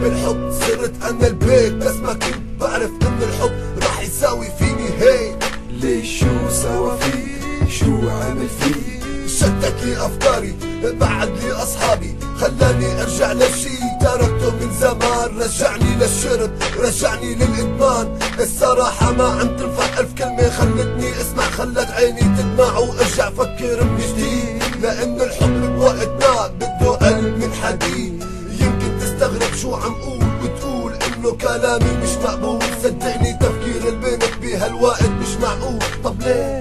بالحب صرت انا البيت، بس ما كنت بعرف ان الحب راح يساوي فيني هيك. ليش شو سوى فيك؟ شو عمل فيك؟ شتت لي افكاري، بعد لي اصحابي، خلاني ارجع للشي تركته من زمان. رجعني للشرب، رجعني للادمان. الصراحة ما عم تنفع الف كلمة خلتني اسمع، خلت عيني تدمع وارجع فكر من جديد. لان الحب بوقتنا بده قلب من حديد. يمكن تستغرب شو عم قول وتقول انه كلامي مش مقبول. صدقني تفكير البنت بهالوقت مش معقول. طب ليه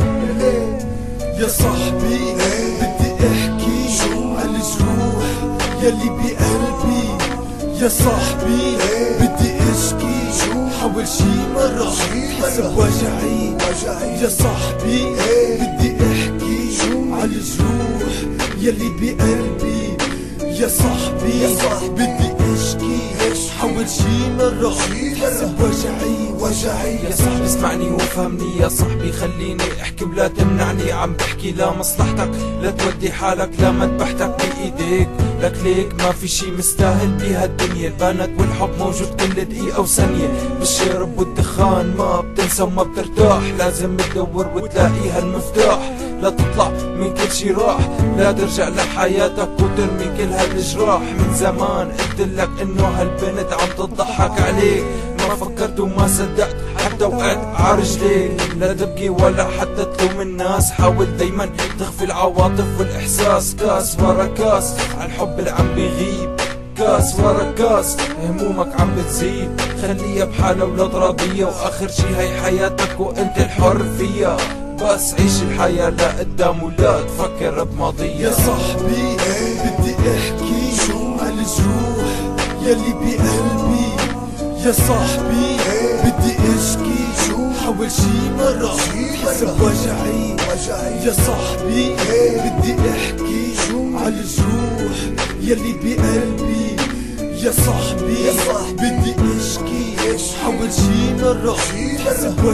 يا صاحبي بدي احكي عن الجروح يلي بقلبي. يا صاحبي بدي اشكي، حاول شي مرة حسب وجعي. يا صاحبي بدي احكي عن الجروح يلي بقلبي. يا صاحبي بدي اشكي، حاول شي مرة حسب وجعي. يا صاحبي اسمعني وافهمني، يا صاحبي خليني احكي ولا تمنعني. عم بحكي لمصلحتك، لا تودي حالك لمذبحتك بايديك. لك ليك ما في شي مستاهل بهالدنيا. البنات والحب موجود كل دقيقة وثانية. بالشرب والدخان ما بتنسى وما بترتاح. لازم تدور وتلاقيها المفتاح. لا تطلع من كل شي راح، لا ترجع لحياتك وترمي كل هالجراح. من زمان قلتلك انه هالبنت عم تضحك عليك، ما فكرت وما صدقت حتى وقعت عرجليك. لا تبكي ولا حتى تلوم الناس، حاول دايما تخفي العواطف والاحساس. كاس ورا كاس عالحب اللي عم بيغيب، كاس ورا كاس همومك عم بتزيد. خليها بحالها ولا راضية، واخر شي هي حياتك وانت الحر فيها. بس عيش الحياة لقدام ولا تفكر بماضيها. يا صاحبي بدي احكي عن الجروح يلي بقلبي. يا صاحبي بدي اشكي، حاول شي مرة حسب وجعي. يا صاحبي بدي احكي عن الجروح يلي بقلبي. يا صاحبي بدي اشكي، حاول شي مرة حسب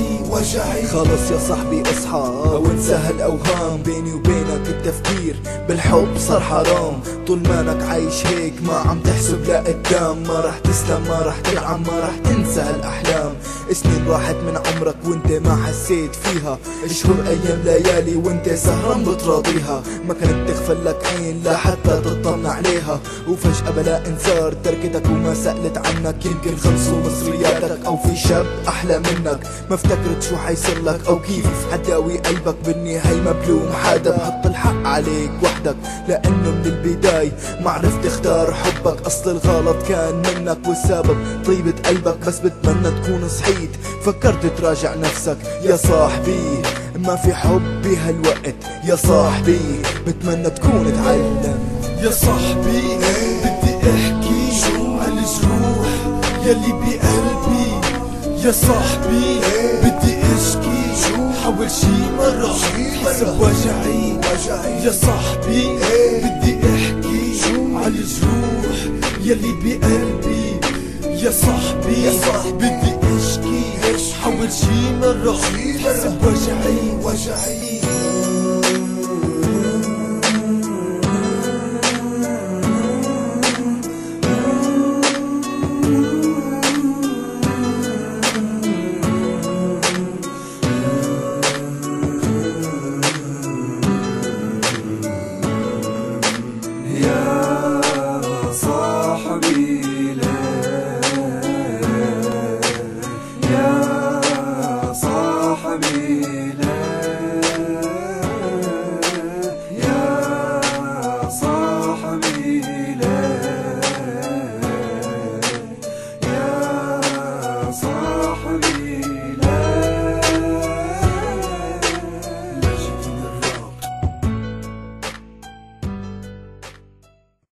وجعي. خلص يا صاحبي اصحى وانسى هالاوهام. بيني وبينك التفكير بالحب صار حرام. طول مانك عايش هيك ما عم تحسب لقدام. ما رح تسلم، ما رح تنعم، ما رح تنسى هالاحلام. سنين راحت من عمرك وانت ما حسيت فيها. اشهر ايام ليالي وانت سهران بتراضيها. ما كانت تغفل لك عين لا حتى تطمن عليها. وفجأة بلا انذار تركتك وما سألت عنك. يمكن خلصوا مصرياتك او في شاب احلى منك. ما افتكرت شو حيصير لك او كيف حتداوي قلبك. بالنهاية مبلوم حدا بحط الحق عليك وحدك. لانه من البداية ما عرفت اختار حبك. اصل الغلط كان منك والسبب طيبة قلبك. بس بتمنى تكون صحيت فكرت تراجع نفسك. يا صاحبي ما في حب بهالوقت. يا صاحبي بتمنى تكون تعلم. يا صاحبي بدي احكي عن الجروح يلي بقلبي. يا صاحبي بدي اشكي، حاول شي مرة حسب وجعي. يا صاحبي بدي احكي عن الجروح يلي بقلبي. يا صاحبي بدي اشكي، حاول شي مرة حسب وجعي.